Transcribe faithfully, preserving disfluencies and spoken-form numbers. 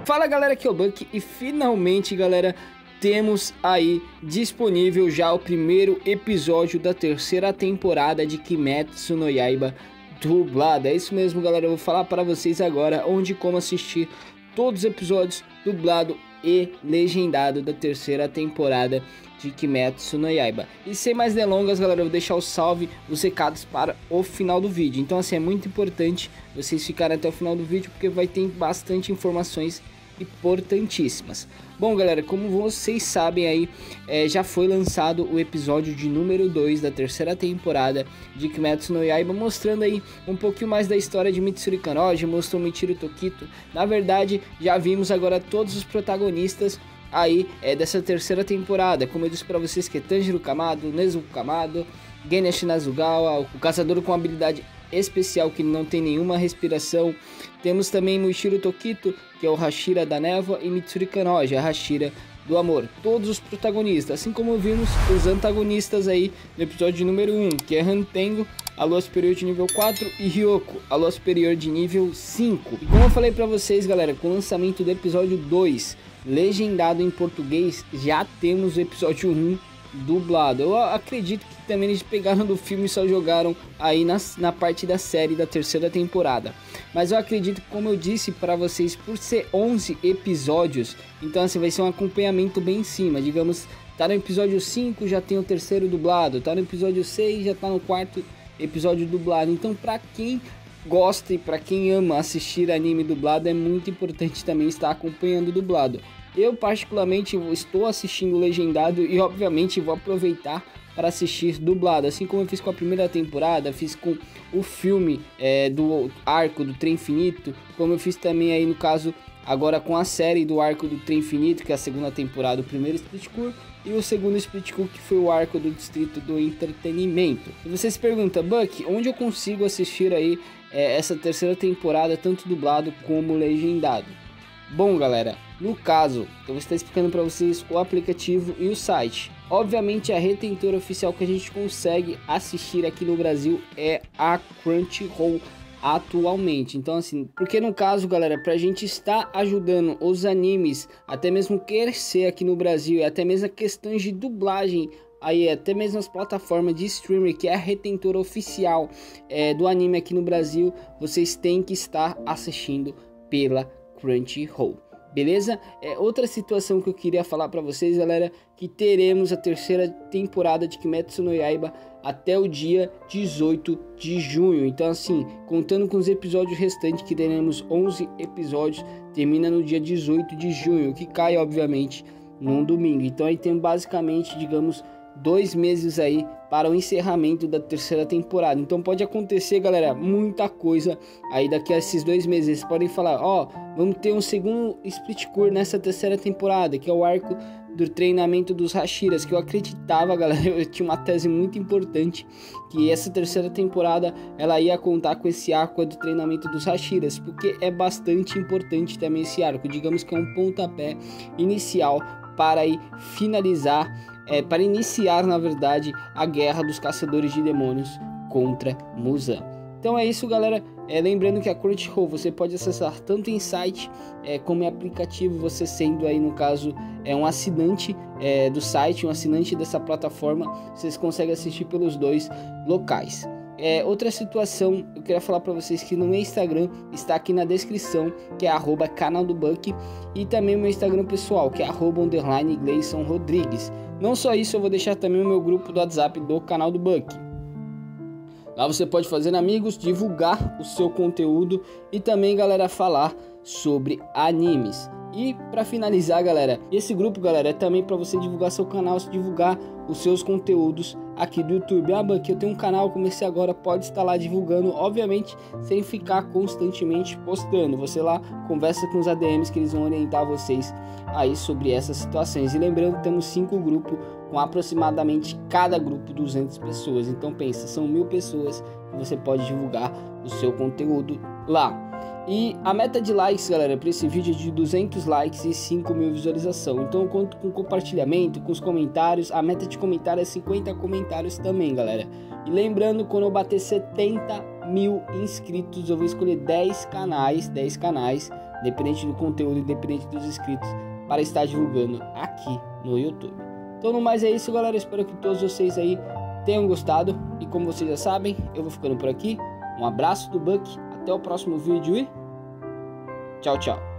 Fala galera, aqui é o Buck e finalmente galera, temos aí disponível já o primeiro episódio da terceira temporada de Kimetsu no Yaiba dublado. É isso mesmo galera, eu vou falar para vocês agora onde e como assistir todos os episódios dublado e legendado da terceira temporada de Kimetsu no Yaiba. E sem mais delongas galera, eu vou deixar o salve, os recados para o final do vídeo. Então assim, é muito importante vocês ficarem até o final do vídeo, porque vai ter bastante informações importantíssimas. Bom galera, como vocês sabem aí, é, já foi lançado o episódio de número dois da terceira temporada de Kimetsu no Yaiba, mostrando aí um pouquinho mais da história de Mitsuru Kanoji, mostrou Michiru Tokito. Na verdade, já vimos agora todos os protagonistas aí é, dessa terceira temporada, como eu disse para vocês, que é Tanjiro Kamado, Nezuko Kamado, Genya Shinazugawa, o caçador com habilidade especial que não tem nenhuma respiração. Temos também Michiru Tokito, que é o Hashira da névoa, e Mitsuru Kanoji, a Hashira do amor. Todos os protagonistas, assim como vimos os antagonistas aí no episódio número um, que é Hantengo, a lua superior de nível quatro, e Ryoko, a lua superior de nível cinco. E como eu falei pra vocês galera, com o lançamento do episódio dois legendado em português, já temos o episódio um dublado. Eu acredito que também eles pegaram do filme e só jogaram aí na, na parte da série da terceira temporada. Mas eu acredito, como eu disse para vocês, por ser onze episódios, então assim vai ser um acompanhamento bem em cima. Digamos, tá no episódio cinco, já tem o terceiro dublado, tá no episódio seis, já tá no quarto episódio dublado. Então para quem gosta e para quem ama assistir anime dublado, é muito importante também estar acompanhando o dublado. Eu particularmente estou assistindo legendado e obviamente vou aproveitar para assistir dublado, assim como eu fiz com a primeira temporada, fiz com o filme é, do Arco do Trem Infinito, como eu fiz também aí no caso agora com a série do Arco do Trem Infinito, que é a segunda temporada, o primeiro Split Core, e o segundo Split Core, que foi o Arco do Distrito do Entretenimento. E você se pergunta, Buck, onde eu consigo assistir aí é, essa terceira temporada, tanto dublado como legendado? Bom galera, no caso, eu vou estar explicando para vocês o aplicativo e o site. Obviamente a retentora oficial que a gente consegue assistir aqui no Brasil é a Crunchyroll atualmente. Então assim, porque no caso galera, pra gente estar ajudando os animes, até mesmo crescer aqui no Brasil, e até mesmo questões de dublagem, aí até mesmo as plataformas de streaming, que é a retentora oficial é, do anime aqui no Brasil, vocês têm que estar assistindo pela Crunchyroll. Beleza? É outra situação que eu queria falar para vocês, galera, que teremos a terceira temporada de Kimetsu no Yaiba até o dia dezoito de junho. Então assim, contando com os episódios restantes, que teremos onze episódios, termina no dia dezoito de junho, que cai obviamente num domingo. Então aí tem basicamente, digamos, dois meses aí para o encerramento da terceira temporada. Então pode acontecer, galera, muita coisa aí daqui a esses dois meses. Eles podem falar, ó, oh, vamos ter um segundo Split Core nessa terceira temporada, que é o arco do treinamento dos Hashiras, que eu acreditava, galera, eu tinha uma tese muito importante, que essa terceira temporada ela ia contar com esse arco do treinamento dos Hashiras, porque é bastante importante também esse arco, digamos que é um pontapé inicial para aí finalizar, é, para iniciar na verdade a guerra dos caçadores de demônios contra Muzan. Então é isso galera, é, lembrando que a Crunchyroll você pode acessar tanto em site é, como em aplicativo, você sendo aí no caso é um assinante é, do site, um assinante dessa plataforma, vocês conseguem assistir pelos dois locais. É, outra situação, eu queria falar para vocês que no meu Instagram está aqui na descrição, que é arroba canal do Buck, e também o meu Instagram pessoal, que é arroba underline Gleison Rodrigues. Não só isso, eu vou deixar também o meu grupo do WhatsApp do canal do Buck. Lá você pode fazer amigos, divulgar o seu conteúdo e também, galera, falar sobre animes. E para finalizar, galera, esse grupo, galera, é também para você divulgar seu canal, divulgar os seus conteúdos aqui do YouTube. Ah, Buck, eu tenho um canal, comecei agora, pode estar lá divulgando, obviamente, sem ficar constantemente postando. Você lá conversa com os A D Ms que eles vão orientar vocês aí sobre essas situações. E lembrando, temos cinco grupos com aproximadamente cada grupo duzentas pessoas. Então pensa, são mil pessoas que você pode divulgar o seu conteúdo lá. E a meta de likes, galera, para esse vídeo é de duzentos likes e cinco mil visualizações. Então eu conto com compartilhamento, com os comentários. A meta de comentário é cinquenta comentários também, galera. E lembrando, quando eu bater setenta mil inscritos, eu vou escolher dez canais, dez canais independente do conteúdo, independente dos inscritos, para estar divulgando aqui no YouTube. Então no mais é isso, galera, espero que todos vocês aí tenham gostado, e como vocês já sabem, eu vou ficando por aqui. Um abraço do Buck, até o próximo vídeo e tchau, tchau.